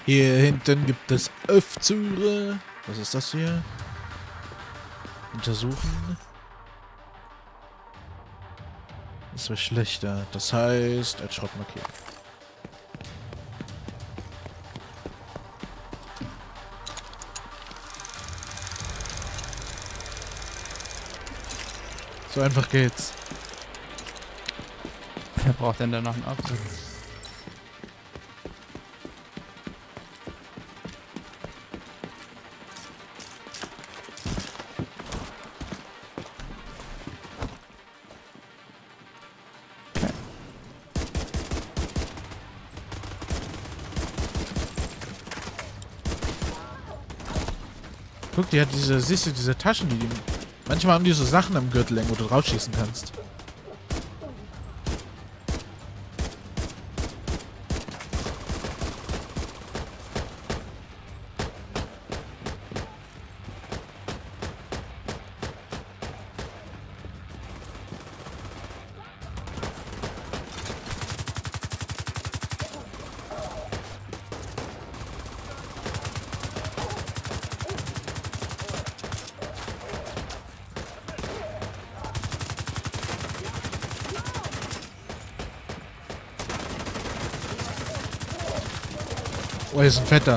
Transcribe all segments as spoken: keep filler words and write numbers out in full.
Hier hinten gibt es Aufzüge. Was ist das hier? Untersuchen. Das wäre schlechter. Das heißt, als Schrott markieren. So einfach geht's. Wer braucht denn da noch einen Aufzug? Guck, die hat diese, siehst du, diese Taschen, die, die manchmal haben die so Sachen am Gürtel, wo du draufschießen kannst. Oh, hier ist ein Fetter.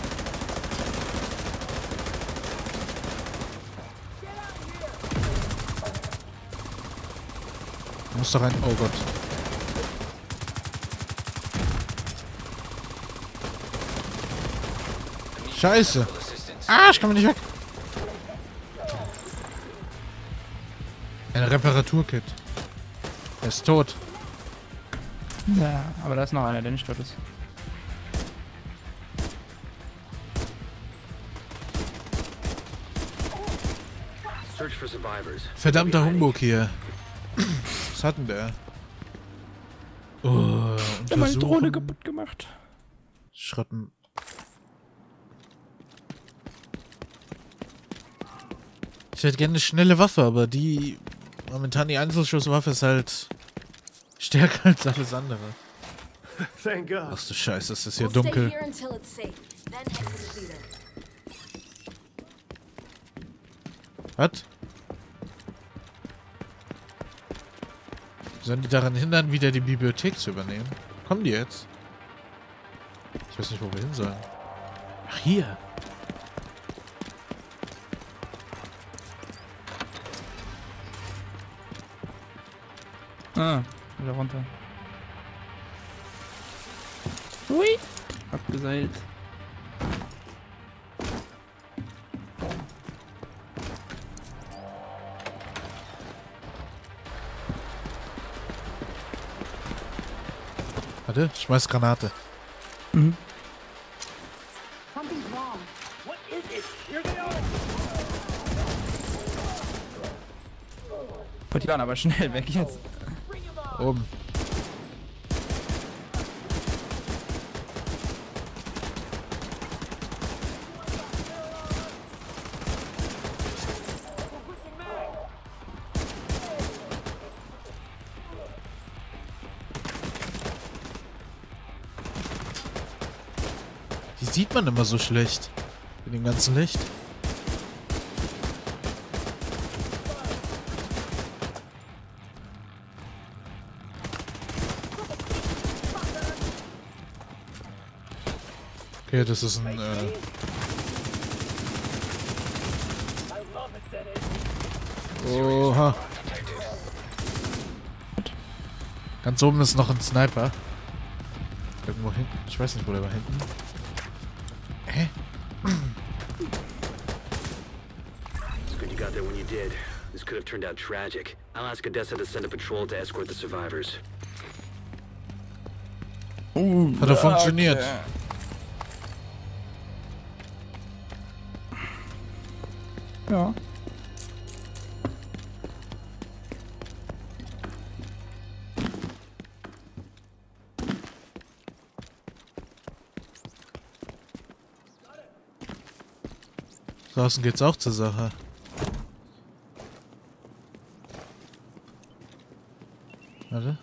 Muss doch rein. Oh Gott. Scheiße. Ah, ich komme nicht weg. Ein Reparaturkit. Er ist tot. Ja, aber da ist noch einer, der nicht tot ist. Verdammter Humbug hier. Was hat denn der? Oh, Ich hab meine Drohne kaputt gemacht. Schrotten. Ich hätte gerne eine schnelle Waffe, aber die momentan die Einzelschusswaffe ist halt stärker als alles andere. Ach du Scheiße, es ist hier dunkel. Was? Sollen die daran hindern, wieder die Bibliothek zu übernehmen? Kommen die jetzt? Ich weiß nicht, wo wir hin sollen. Ach, hier. Ah, wieder runter. Hui! Abgeseilt. Warte, ich schmeiß Granate. Mhm. Potian, aber schnell weg jetzt. Oben. Die sieht man immer so schlecht. Mit dem ganzen Licht. Okay, das ist ein, äh... Oha. Ganz oben ist noch ein Sniper. Irgendwo hinten. Ich weiß nicht, wo der war hinten. Hä? It's good you got there when you did. This could have turned out tragic. I'll ask Odessa to send a patrol to escort the survivors. Uh, Hat er funktioniert. Okay. Ja. Draußen geht's auch zur Sache. Warte.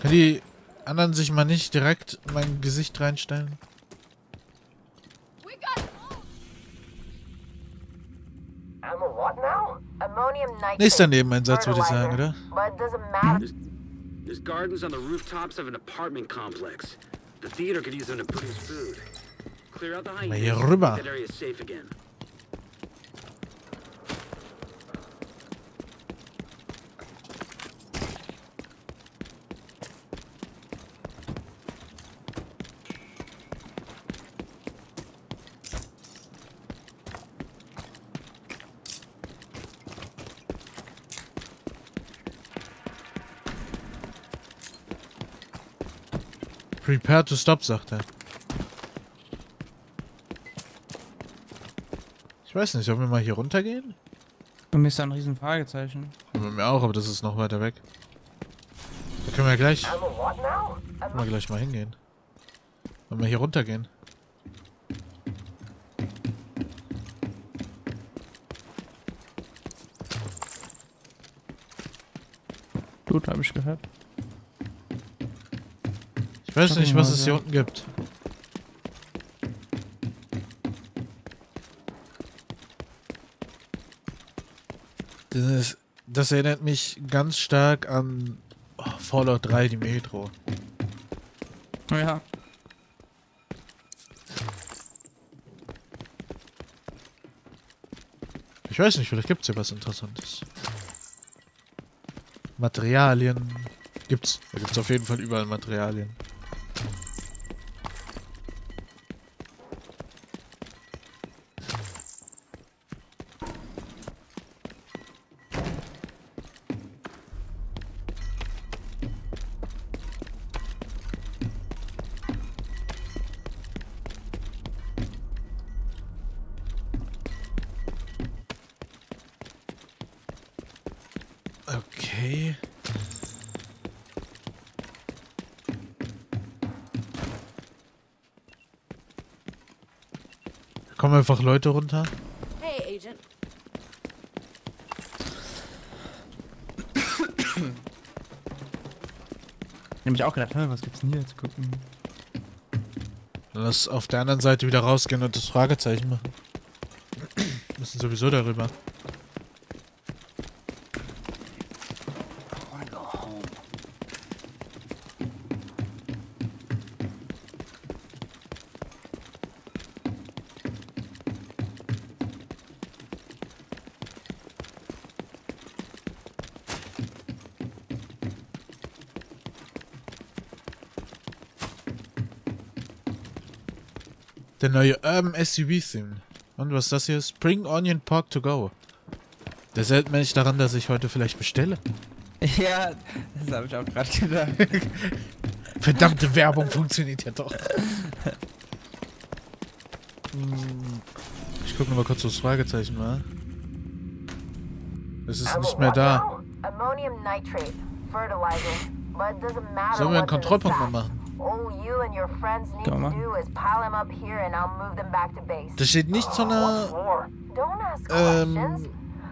Können die anderen sich mal nicht direkt in mein Gesicht reinstellen? Nächster Nebeneinsatz, würde ich sagen, oder? There's, there's gardens on the rooftops of an apartment complex. The theater could use them to produce food. Clear out the Mal hier hyenas. rüber. That area is safe again. Prepare to stop, sagt er. Ich weiß nicht, sollen wir mal hier runtergehen? Bei mir ist da ein riesen Fragezeichen. Bei mir auch, aber das ist noch weiter weg. Da können wir ja gleich... Können wir gleich mal hingehen. Wollen wir hier runtergehen? Blut habe ich gehört. Ich weiß nicht, was es hier unten gibt. Das, ist, das erinnert mich ganz stark an oh, Fallout drei, die Metro. Ja. Ich weiß nicht, vielleicht gibt es hier was Interessantes. Materialien. Gibt's. Da gibt's auf jeden Fall überall Materialien. Okay. Da kommen einfach Leute runter. Hey, Agent. Ich hab mich auch gedacht, hä, was gibt's denn hier zu gucken? Dann lass auf der anderen Seite wieder rausgehen und das Fragezeichen machen. Wir müssen sowieso darüber. Der neue Urban S U V-Theme. Und was ist das hier? Spring Onion Pork to go. Das erinnert mich daran, dass ich heute vielleicht bestelle. Ja, das habe ich auch gerade gedacht. Verdammte Werbung funktioniert ja doch. Ich gucke noch mal kurz, was das Fragezeichen war. Es ist nicht mehr da. Sollen wir einen Kontrollpunkt mal machen? Da steht nichts von einer... Ähm...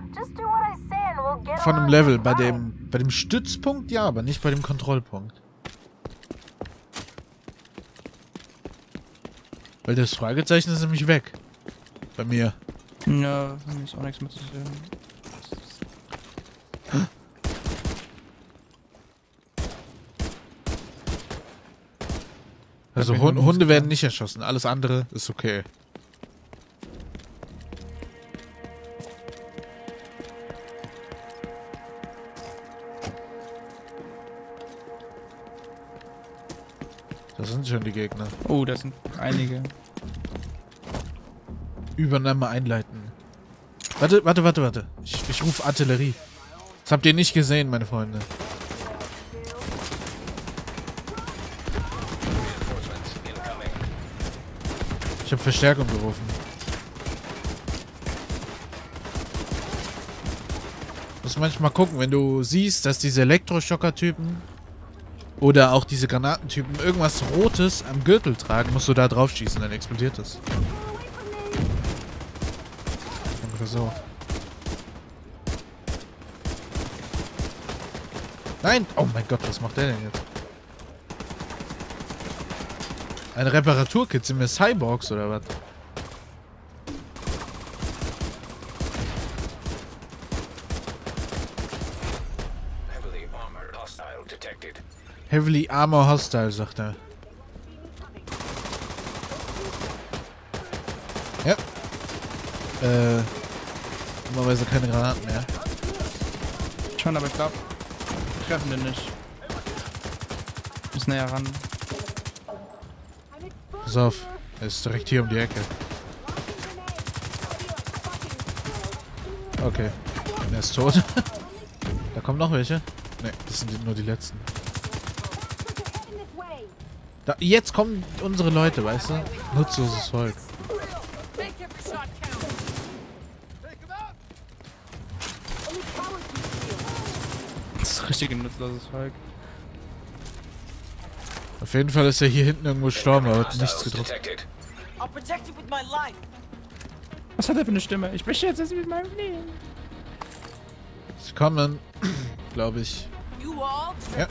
Von einem Level. Bei dem, bei dem Stützpunkt ja, aber nicht bei dem Kontrollpunkt. Weil das Fragezeichen ist nämlich weg. Bei mir. Ja, für mich ist auch nichts mehr zu sehen. Also Hund, Hunde werden nicht erschossen, alles andere ist okay. Das sind schon die Gegner. Oh, das sind einige. Übernahme einleiten. Warte, warte, warte, warte. Ich, ich rufe Artillerie. Das habt ihr nicht gesehen, meine Freunde. Ich habe Verstärkung gerufen. Du musst manchmal gucken, wenn du siehst, dass diese Elektroschocker-Typen oder auch diese Granatentypen irgendwas Rotes am Gürtel tragen, musst du da drauf schießen, dann explodiert es. Ungefähr so. Nein! Oh mein Gott, was macht der denn jetzt? Ein Reparaturkit? Sind wir Cyborgs oder was? Heavily armored hostile detected. Heavily Armor Hostile, sagt er. Ja. Äh. Normalerweise keine Granaten mehr. Schon, aber ich glaube, treffen den nicht. Muss näher ran. Pass auf. Er ist direkt hier um die Ecke. Okay. Und er ist tot. Da kommen noch welche. Ne, das sind nur die letzten. Da, jetzt kommen unsere Leute, weißt du? Nutzloses Volk. Das ist richtig ein nutzloses Volk. Auf jeden Fall ist er hier hinten irgendwo gestorben, aber hat nichts gedrückt. Was hat er für eine Stimme? Ich möchte jetzt mit meinem Leben. Sie kommen, glaube ich. Ja.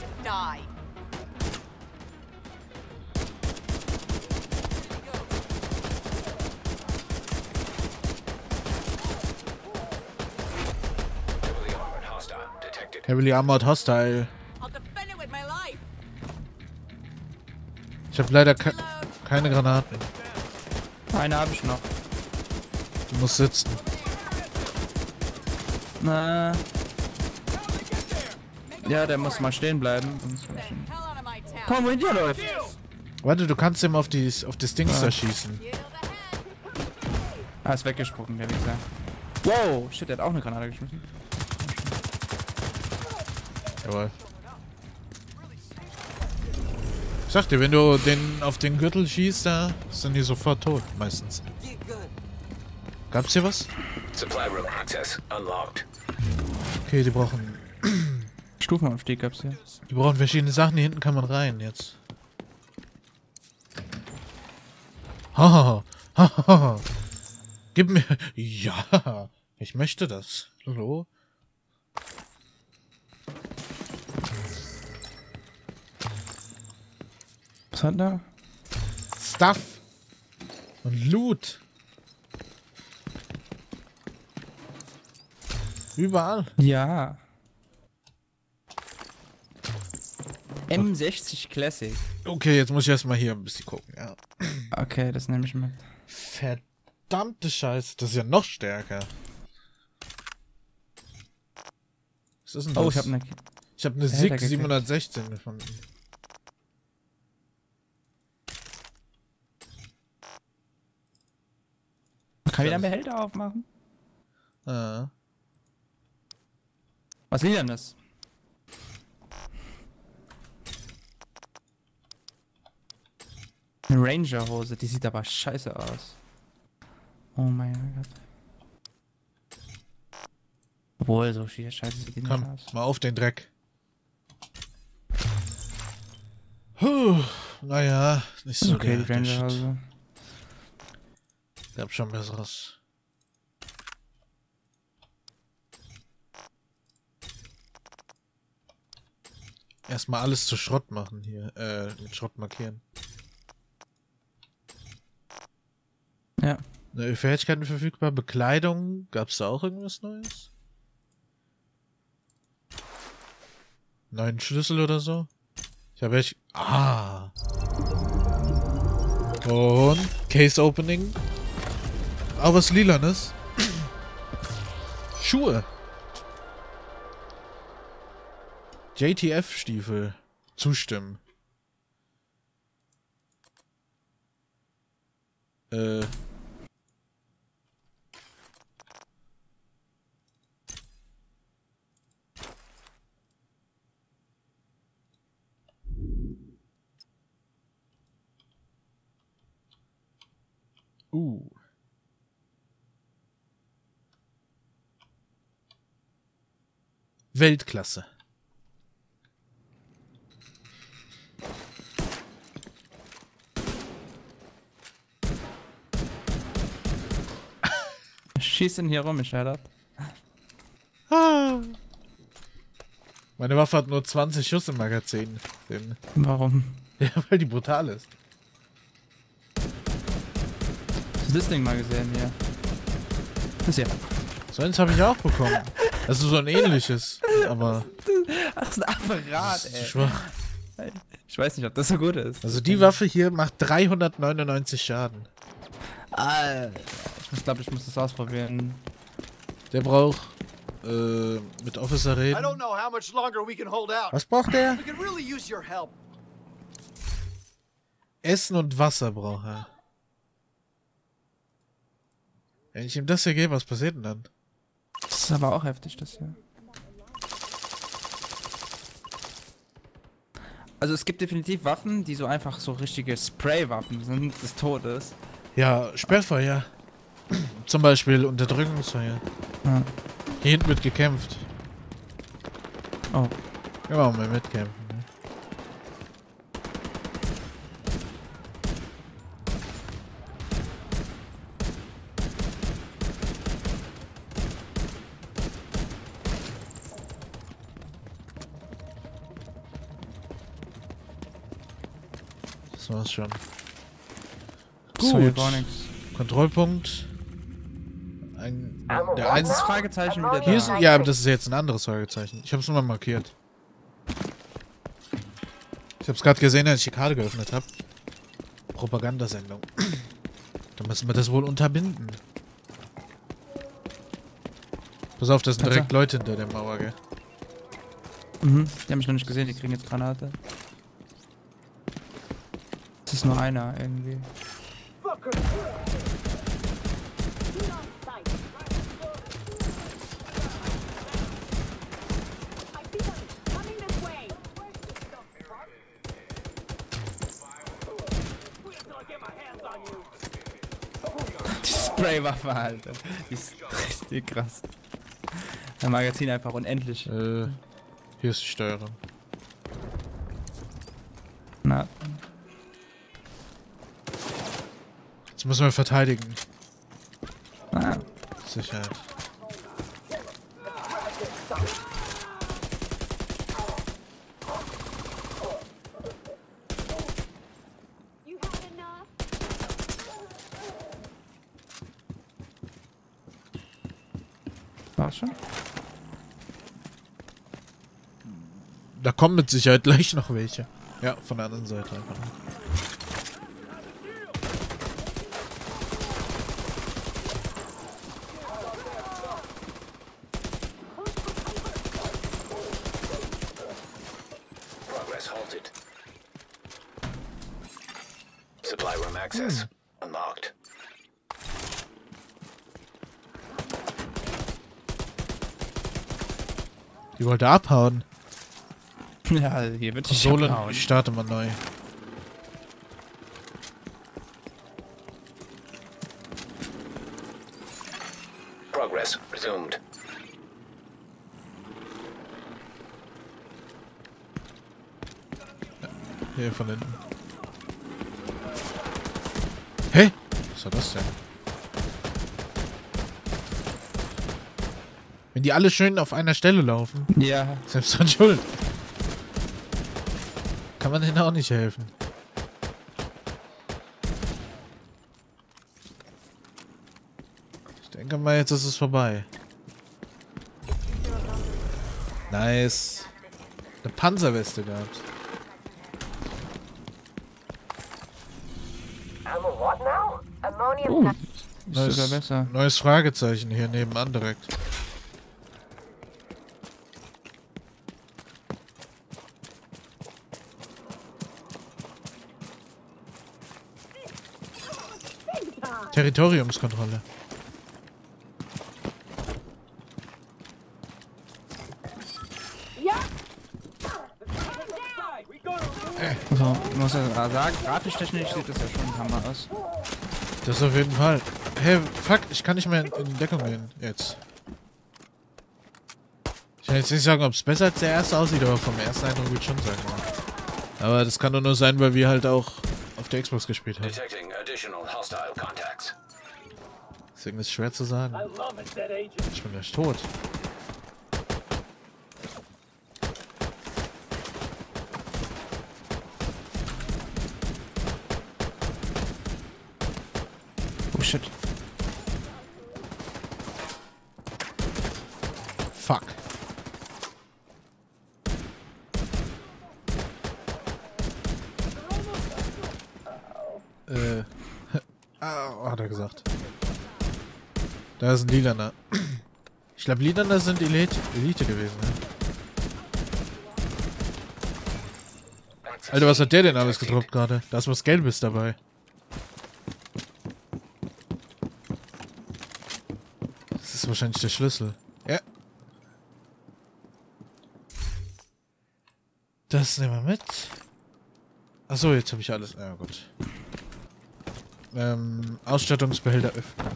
Heavily Armored Hostile. Ich habe leider ke keine Granaten. Eine habe ich noch. Du musst sitzen. Na. Ja, der muss mal stehen bleiben. Komm, wohin der läuft. Warte, du kannst ihm auf, die, auf das Ding Ah. da schießen. Ah, ist weggesprungen, der Wichser. Wow, shit, der hat auch eine Granate geschmissen. Jawohl. Ich sag dir, wenn du den auf den Gürtel schießt, da sind die sofort tot, meistens. Gab's hier was? Supply room access unlocked. Okay, die brauchen. Stufenaufstieg gab's hier. Die brauchen verschiedene Sachen. Hier hinten kann man rein jetzt. Hahaha. Hahaha. Gib mir. Ja. Ich möchte das. Hallo? Was hat da? Stuff. Und Loot. Überall. Ja. M sechzig Classic. Okay, jetzt muss ich erstmal hier ein bisschen gucken, ja. Okay, das nehme ich mit. Verdammte Scheiße, das ist ja noch stärker. Was ist denn das? Oh, ich habe eine. Ich habe eine Behälter SIG gekriegt. siebenhundertsechzehn gefunden. Kann ich wieder einen Behälter aufmachen? Ah. Was Lilanes? Eine Ranger-Hose, die sieht aber scheiße aus. Oh mein Gott. Obwohl, so viel scheiße sieht die nicht Komm, aus. mal auf den Dreck. Puh, naja, nicht so Okay, der, die der Shit. Ranger-Hose. Gab schon besseres. Erstmal alles zu Schrott machen hier. Äh, mit Schrott markieren. Ja. Neue Fähigkeiten verfügbar. Bekleidung. Gab's da auch irgendwas Neues? Neuen Schlüssel oder so? Ich habe echt. Ah. Und Case Opening. Aber was Lilanes. Schuhe. J T F-Stiefel. Zustimmen. Äh. Uh. Weltklasse. Schieß denn hier rum, ich ab. Ah. Meine Waffe hat nur zwanzig Schuss im Magazin. Den, Warum? ja, weil die brutal ist. das Ding mal gesehen hier? Das hier. So eins habe ich auch bekommen. Also so ein ähnliches, aber... Ach, das ist ein Apparat, ey. Schwach. Ich weiß nicht, ob das so gut ist. Also die Waffe hier macht dreihundertneunundneunzig Schaden. Alter. Ich glaube, ich muss das ausprobieren. Der braucht äh, mit Officer reden. Was braucht der? Essen und Wasser braucht er. Wenn ich ihm das hier gebe, was passiert denn dann? Das ist aber auch heftig, das hier. Also es gibt definitiv Waffen, die so einfach so richtige Spray-Waffen sind des Todes. Ja, Sperrfeuer. Zum Beispiel Unterdrückungsfeuer. Ja. Hier hinten wird gekämpft. Oh. Ja, machen wir mitkämpfen. Ne? Das war's schon. So, hier Gut. gar nichts. Kontrollpunkt. Ein, der eins Das Fragezeichen wieder Hier da. ist, ja, aber das ist jetzt ein anderes Fragezeichen. Ich habe es nur mal markiert. Ich habe es gerade gesehen, als ich die Karte geöffnet habe. Propagandasendung. Da müssen wir das wohl unterbinden. Pass auf, das sind direkt Leute hinter der Mauer, gell? Mhm. Die haben mich noch nicht gesehen, die kriegen jetzt Granate. Das ist nur einer irgendwie. Die Spraywaffe, Alter. Die ist richtig krass. Der Magazin einfach unendlich. Äh, hier ist die Steuerung. Na. Jetzt müssen wir verteidigen. Ah. Sicherheit. War's schon? Da kommen mit Sicherheit gleich noch welche. Ja, von der anderen Seite einfach. Progress halted. Supply room access unlocked. Die wollte abhauen. Ja, hier wird die Konsole, abhauen. ich starte mal neu. Progress resumed. Hier von hinten. Hä? Was war das denn? Wenn die alle schön auf einer Stelle laufen, Ja. selbst dran schuld. Kann man denen auch nicht helfen. Ich denke mal, jetzt ist es vorbei. Nice. Eine Panzerweste gehabt. Uh, ist Neues, sogar besser. neues Fragezeichen hier nebenan direkt. Territoriumskontrolle. Also, ich muss ja sagen, grafisch technisch sieht das ja schon Hammer aus. Das auf jeden Fall. Hey, fuck, ich kann nicht mehr in, in Deckung gehen. Jetzt. Ich kann jetzt nicht sagen, ob es besser als der erste aussieht, aber vom ersten Eindruck würde ich schon sagen. Ja. Aber das kann doch nur sein, weil wir halt auch auf der Xbox gespielt haben. Detecting additional hostile contacts. Deswegen ist es schwer zu sagen. Ich bin gleich tot. shit. Fuck. Äh. Ah, hat er gesagt. Da ist ein Lilaner. Ich glaube, Lilaner sind Elite, Elite gewesen, ne? Alter, was hat der denn alles gedroppt gerade? Da ist was Gelbes dabei. Das ist wahrscheinlich der Schlüssel. Ja. Das nehmen wir mit. Achso, jetzt habe ich alles. Ja, gut. Ähm, Ausstattungsbehälter öffnen.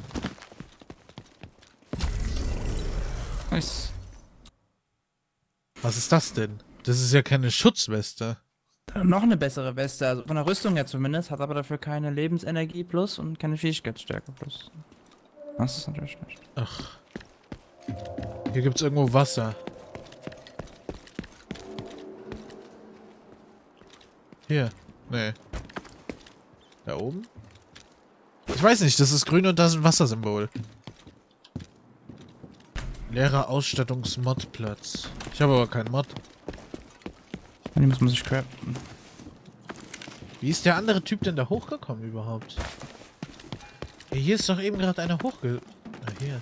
Nice. Was ist das denn? Das ist ja keine Schutzweste. Noch eine bessere Weste, also von der Rüstung her zumindest, hat aber dafür keine Lebensenergie plus und keine Fähigkeitsstärke plus. Das ist natürlich nicht. Ach. Hier gibt's irgendwo Wasser. Hier. Nee. Da oben? Ich weiß nicht, das ist grün und da ist ein Wassersymbol. Leerer Ausstattungs-Mod-Platz. Ich habe aber keinen Mod. Die muss man sich craften. Wie ist der andere Typ denn da hochgekommen überhaupt? Hey, hier ist doch eben gerade einer hochge... Na, hier.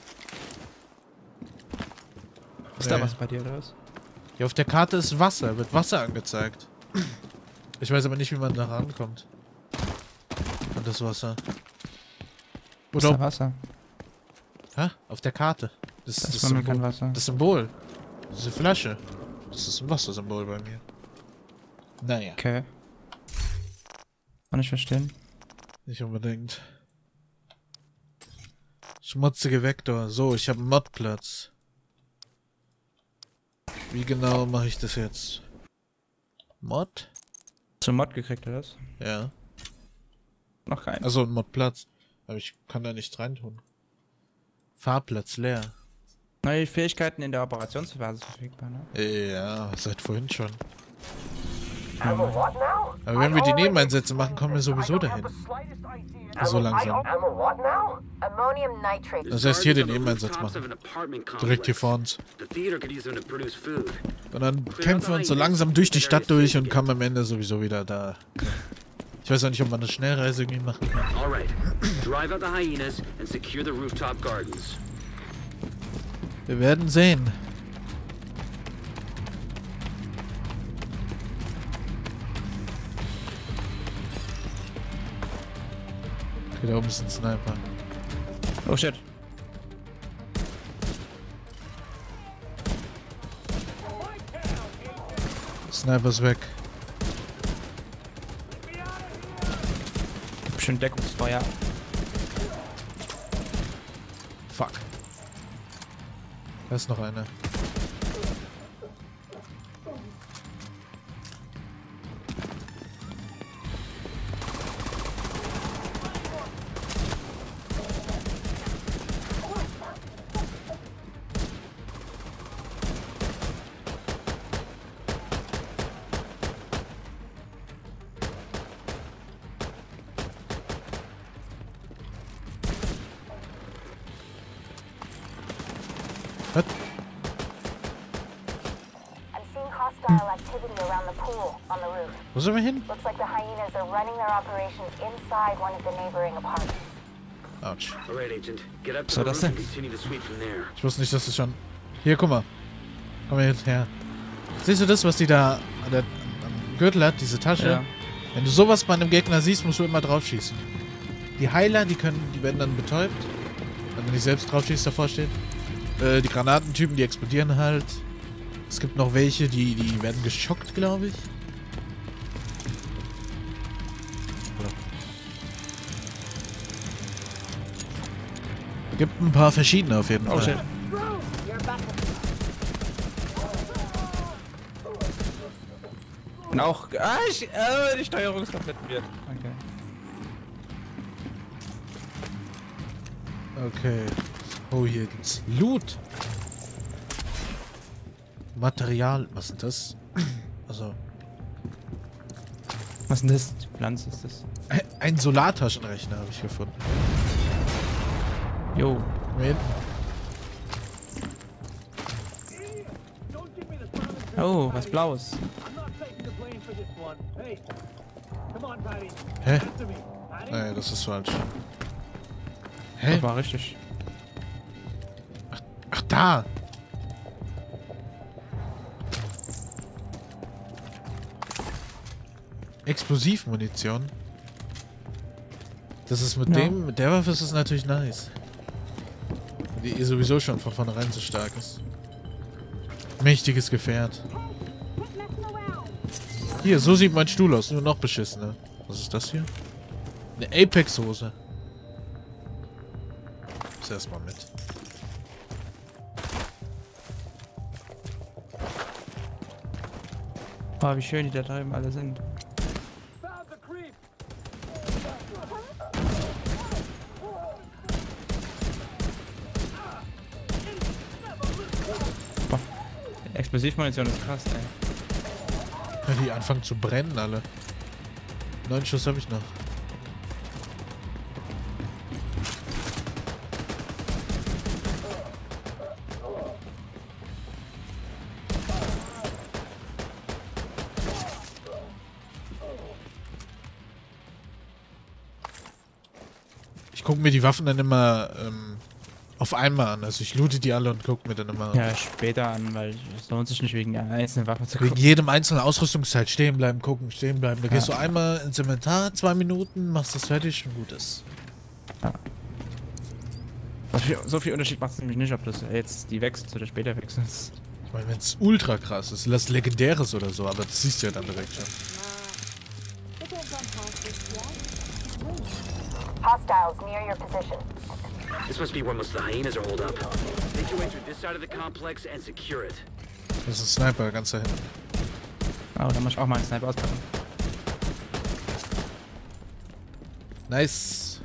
Ist nee. da was bei dir oder was? Ja, auf der Karte ist Wasser. Wird Wasser angezeigt. Ich weiß aber nicht, wie man da rankommt. An das Wasser. Ist da Wasser? Hä? Auf der Karte. Das, Das, das, das das, war mir Symbol, kein Wasser. das Symbol. Diese Flasche. Das ist ein Wassersymbol bei mir. Naja. Okay. Kann ich verstehen. Nicht unbedingt. Schmutzige Vektor. So, ich habe einen Modplatz. Wie genau mache ich das jetzt? Mod? Zum Mod gekriegt oder was? Ja. Noch kein. Also ein Modplatz. Aber ich kann da nichts reintun. Fahrplatz leer. Neue Fähigkeiten in der Operationsphase verfügbar, ne? Ja, seit vorhin schon. Aber wenn wir die Nebeneinsätze machen, kommen wir sowieso dahin. So langsam. Das heißt, hier den Nebeneinsatz machen. Direkt hier vor uns. Und dann kämpfen wir uns so langsam durch die Stadt durch und kommen am Ende sowieso wieder da. Ich weiß auch nicht, ob man eine Schnellreise irgendwie machen kann. Wir werden sehen. Okay, da oben ist ein Sniper. Oh shit. Sniper ist weg. Schön Deckungsfeuer. Fuck. Da ist noch einer. Was? I'm seeing hostile activity around the pool on the roof. Wo sind wir hin? Looks like the hyenas are running their operations inside one of the neighboring apartments. Autsch. Alright, Agent. Get up to So, the das roof and denn? continue to sweep from there. Ich wusste nicht, dass es schon... Hier, guck mal. Komm mal jetzt her. Siehst du das, was die da an der, am Gürtel hat, diese Tasche? Ja. Wenn du sowas bei einem Gegner siehst, musst du immer drauf schießen. Die Heiler, die können, die werden dann betäubt. Wenn du nicht selbst drauf schießt, davor steht. Äh, die Granatentypen, die explodieren halt. Es gibt noch welche, die, die werden geschockt, glaube ich. Oder? Gibt ein paar verschiedene auf jeden Oh Fall. shit. Und auch. Ah, ich, äh, die Steuerung ist komplett weird. Okay. Okay. Oh, hier gibt's Loot. Material. Was ist das? Also. Was ist denn das? Die Pflanze ist das. Ein Solartaschenrechner habe ich gefunden. Jo. Mit. Oh, was Blaues. Hä? Nee, das ist falsch. Hä? Das war richtig. Ach, da! Explosivmunition. Das ist mit Ja. dem, mit der Waffe ist es natürlich nice. Die eh sowieso schon von vornherein so stark ist. Mächtiges Gefährt. Hier, so sieht mein Stuhl aus, nur noch beschissener. Was ist das hier? Eine Apex-Hose. Ist erstmal mit. Oh, wie schön die da drüben alle sind. Boah. Explosivmunition ist krass, ey. Ja, die anfangen zu brennen alle. Neun Schuss habe ich noch. Ich gucke mir die Waffen dann immer ähm, auf einmal an. Also ich loote die alle und gucke mir dann immer Ja, später an, weil es lohnt sich nicht wegen einer einzelnen Waffe zu wegen gucken. jedem einzelnen Ausrüstungsteil stehen bleiben, gucken, stehen bleiben. Da gehst du einmal ins Inventar, zwei Minuten, machst das fertig und gut ist. So viel, so viel Unterschied macht es nämlich nicht, ob das jetzt die wechselt oder später wechselt. Ich meine, wenn es ultra krass ist, lass Legendäres oder so, aber das siehst du ja dann direkt schon. Hostiles near your position. This must be where most of the hyenas are holed up. Make your way through this side of the complex and secure it. Das ist ein Sniper, ganz da hinten. Oh, da muss ich auch mal einen Sniper auspacken. Nice.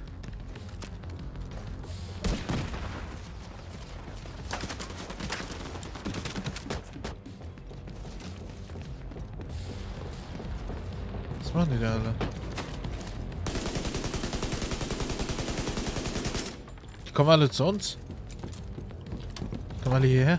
Was machen die da alle? Die kommen alle zu uns. Kommen alle hierher.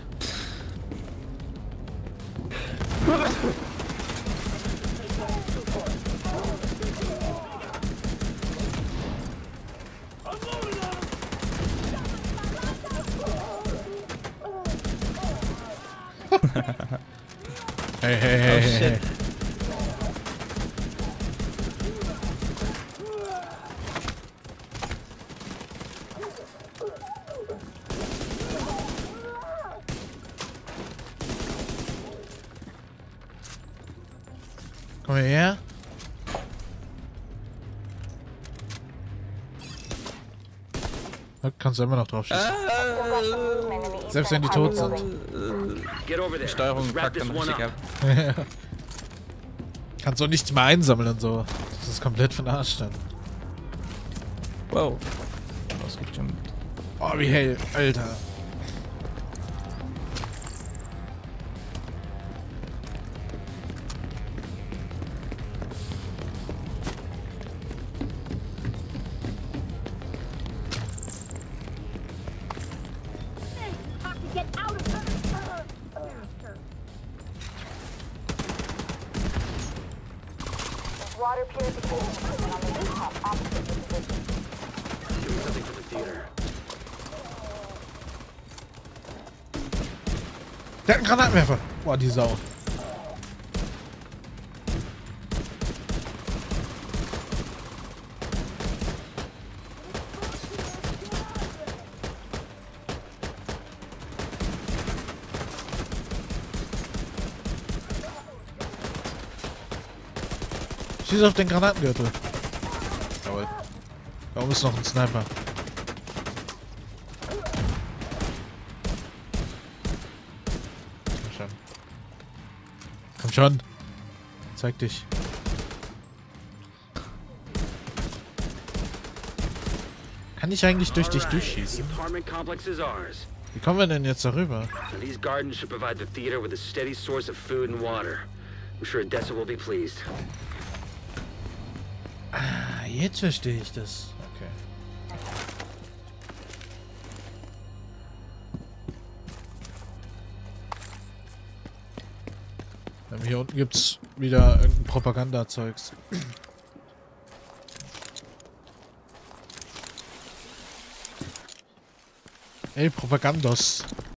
Hey, hey, hey, Oh, hey, hey. shit. Komm her. Da kannst du immer noch drauf schießen. Still got some movement in the Selbst wenn eastern die tot apartment sind. building. Get over there. Steuerung Let's wrap packt this dann one richtig up. ab. Kannst auch nichts mehr einsammeln und so. Das ist komplett von Arsch dann. Wow. Das geht schon. Oh, wie hell. Alter. There's water purification equipment on the rooftop opposite your position. Doing something from the theater. Der hat einen Granatenwerfer. Boah, die Sau. Schieß auf den Granatengürtel. Jawohl. Da oben ist noch ein Sniper. Komm schon. Komm schon. Zeig dich. Kann ich eigentlich durch dich All right, durchschießen? The apartment complex is ours. Wie kommen wir denn jetzt darüber? And these gardens should provide the theater with a steady source of food and water. I'm sure Odessa will be pleased. Ah, jetzt verstehe ich das. Okay. Ähm, hier unten gibt's wieder irgendein Propaganda-Zeugs. Ey, Propagandos.